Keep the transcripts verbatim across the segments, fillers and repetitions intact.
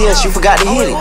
miss, you forgot to hit it.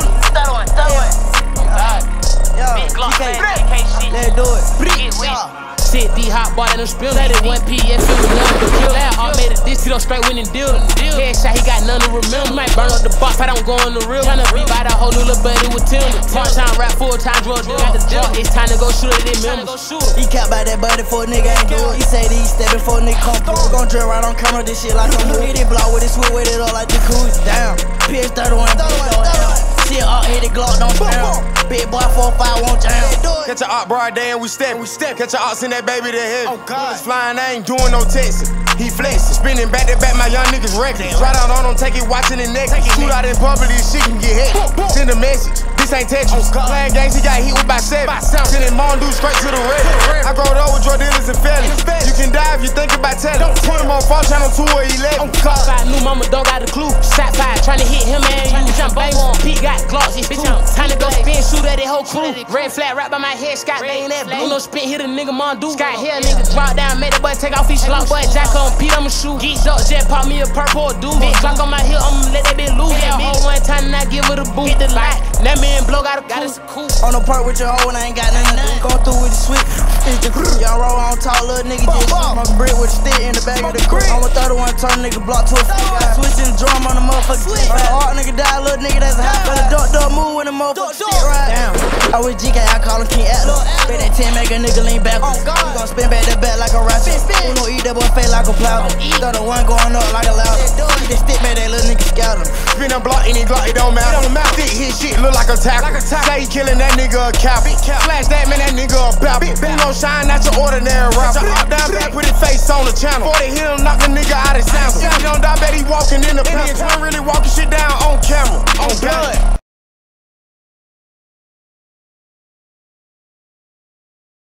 Let's do it. Sit D hot bar and them spill. Let it one P F, it was nothing but kill. That all made a diss, he don't straight win and deal. Headshot, he got none to remember. Might burn up the box, I don't go on the real. Tryna beat by that whole new little buddy with Tim. Part time rap, full time drugs, got the deal. It's time to go shoot at them members. He cap by that buddy for a nigga ain't do it. He say that he steppin' for a nigga come through. We gon' drill right on camera, this shit like a movie. Hit it block with it, switch with it up like the cool. Damn, P S thirty-one, shit up, hit it Glock, don't spam. Big boy four five won't jam. Catch a op broad day and we step, we step. Catch a ox in that baby to heaven. Oh God, flying, I ain't doing no texting. He flexing, spinning back to back, my young niggas wrecking. Right out on him, take it, watching the neck. Shoot out in public, this shit can get hit. Send a message. This ain't Tetris. Playing games, he got hit with by seven. Sending Mondu straight to the red. I growed up with drug dealers and felons. You can die if you think about telling. Put him on four channel two or eleven. I knew mama don't got a clue. Shot five, trying to hit him and you. Jump bang on, Pete got glocks, it's bitch on. Time to go spin, shoot at that whole crew. Red flag right by my head, Scott laying that blue. No spin, hit a nigga Mondu. Scott here, nigga drop down, made the boy take off his slot. Boy Jack on Pete, I'ma shoot. Geeked up, jet pop me a purple dude. Big Glock on my heel, I'ma let that bitch loose. Yeah, hold one time and I give her the boot. Hit the light, that man blow got a cool. On the park with your hoe and I ain't got nothing to do. Going through with the switch, it's the crew. Y'all roll on tall, little nigga just smoke brick with a stick in the back of the crew. I'm a thirty-one, turn nigga block to a stick. Switching the drum on the motherfucker. On the art nigga die, little nigga that's a hot. But the duck duck move when the motherfucker stick right. Damn, I with G K, I call him King Atlas. Bet that ten make a nigga lean back. We gon' spin back that back like a ratchet. Who no eat that boy face like a plow. thirty-one going up like a loud. He just stick back that little nigga scout him. Spin a block, any Glock, it don't matter. Stick his shit, look like a tackle. Say he killing that nigga a cap. Flash that man, that nigga a bap. Who no shine, not your ordinary rapper. Up down back, put his face on the channel. Before they hit him, knock the nigga out of sample. If he don't die, bet he walking in the pimp. Twin really walking shit down on camera.